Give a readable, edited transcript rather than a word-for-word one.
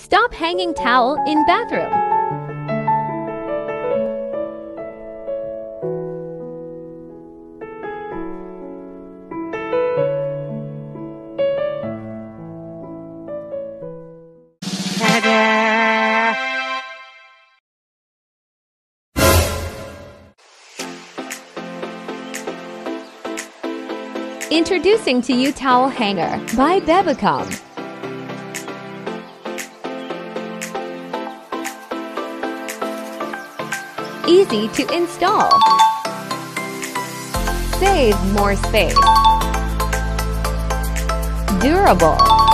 Stop hanging towel in bathroom. Introducing to you Towel Hanger by Bebicom. Easy to install. Save more space. Durable.